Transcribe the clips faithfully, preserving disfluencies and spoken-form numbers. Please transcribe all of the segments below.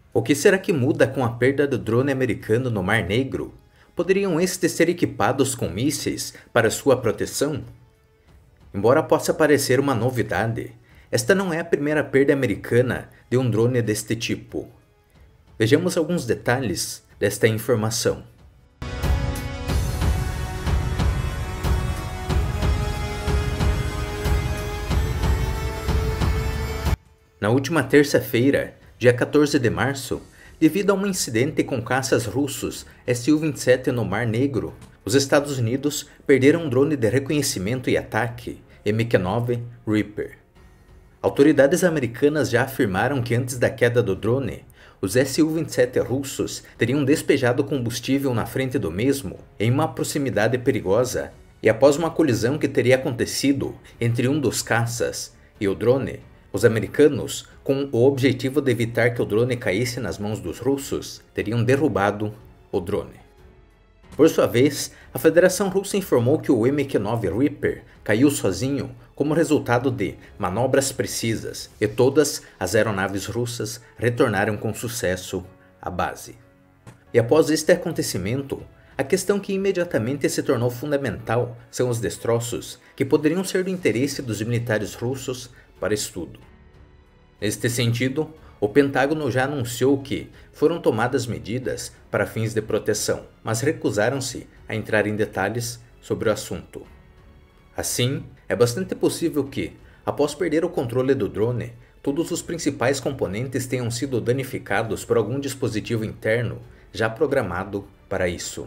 O que será que muda com a perda do drone americano no Mar Negro? Poderiam estes ser equipados com mísseis para sua proteção? Embora possa parecer uma novidade, esta não é a primeira perda americana de um drone deste tipo. Vejamos alguns detalhes desta informação. Na última terça-feira, dia quatorze de março, devido a um incidente com caças russos S U vinte e sete no Mar Negro, os Estados Unidos perderam um drone de reconhecimento e ataque M Q nove Reaper. Autoridades americanas já afirmaram que antes da queda do drone, os S U vinte e sete russos teriam despejado combustível na frente do mesmo em uma proximidade perigosa e após uma colisão que teria acontecido entre um dos caças e o drone, os americanos, com o objetivo de evitar que o drone caísse nas mãos dos russos, teriam derrubado o drone. Por sua vez, a Federação Russa informou que o M Q nove Reaper caiu sozinho como resultado de manobras precisas e todas as aeronaves russas retornaram com sucesso à base. E após este acontecimento, a questão que imediatamente se tornou fundamental são os destroços que poderiam ser do interesse dos militares russos para estudo. Neste sentido, o Pentágono já anunciou que foram tomadas medidas para fins de proteção, mas recusaram-se a entrar em detalhes sobre o assunto. Assim, é bastante possível que, após perder o controle do drone, todos os principais componentes tenham sido danificados por algum dispositivo interno já programado para isso.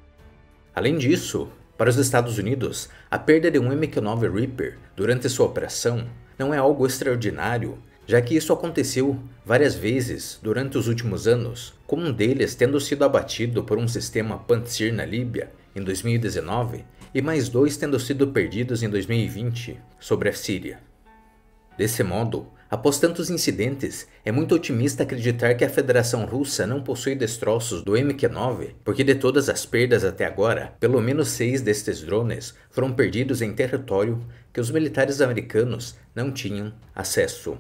Além disso, para os Estados Unidos, a perda de um M Q nove Reaper durante sua operação não é algo extraordinário, já que isso aconteceu várias vezes durante os últimos anos, como um deles tendo sido abatido por um sistema Pantsir na Líbia em dois mil e dezenove e mais dois tendo sido perdidos em dois mil e vinte sobre a Síria. Desse modo, após tantos incidentes, é muito otimista acreditar que a Federação Russa não possui destroços do M Q nove, porque de todas as perdas até agora, pelo menos seis destes drones foram perdidos em território que os militares americanos não tinham acesso.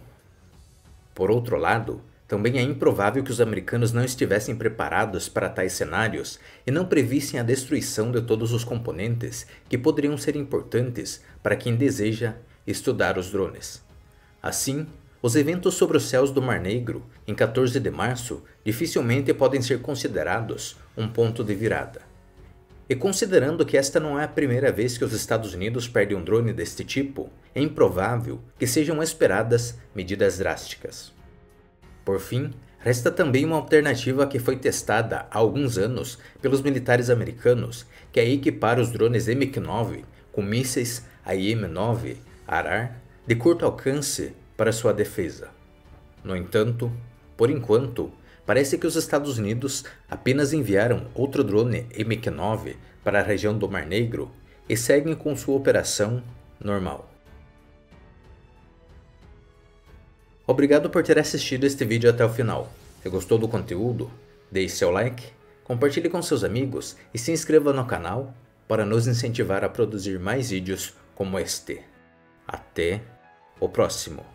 Por outro lado, também é improvável que os americanos não estivessem preparados para tais cenários e não previssem a destruição de todos os componentes que poderiam ser importantes para quem deseja estudar os drones. Assim, os eventos sobre os céus do Mar Negro, em quatorze de março, dificilmente podem ser considerados um ponto de virada. E considerando que esta não é a primeira vez que os Estados Unidos perdem um drone deste tipo, é improvável que sejam esperadas medidas drásticas. Por fim, resta também uma alternativa que foi testada há alguns anos pelos militares americanos, que é equipar os drones M Q nove com mísseis A I M nove Arar de curto alcance para sua defesa. No entanto, por enquanto, parece que os Estados Unidos apenas enviaram outro drone M Q nove para a região do Mar Negro e seguem com sua operação normal. Obrigado por ter assistido este vídeo até o final. Se gostou do conteúdo, deixe seu like, compartilhe com seus amigos e se inscreva no canal para nos incentivar a produzir mais vídeos como este. Até o próximo.